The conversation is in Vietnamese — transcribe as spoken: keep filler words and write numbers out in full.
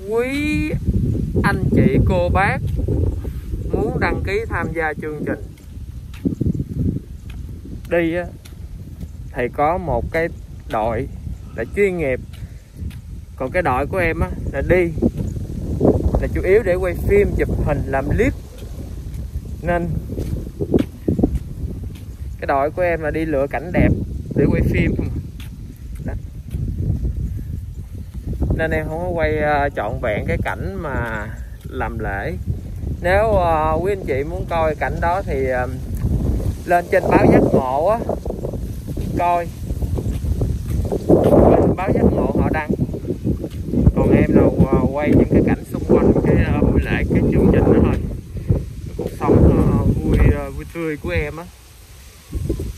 quý anh chị cô bác muốn đăng ký tham gia chương trình đi á, thì có một cái đội là chuyên nghiệp, còn cái đội của em á là đi là chủ yếu để quay phim, chụp hình, làm clip, nên cái đội của em là đi lựa cảnh đẹp để quay phim không. Đó. Nên em không có quay uh, trọn vẹn cái cảnh mà làm lễ. Nếu uh, quý anh chị muốn coi cảnh đó thì uh, lên trên báo Giác Ngộ á coi, lên báo Giác Ngộ họ đăng. Còn em là uh, quay những cái cảnh xung quanh cái uh, buổi lễ, cái chương trình đó thôi, cuộc sống uh, vui uh, vui tươi của em á.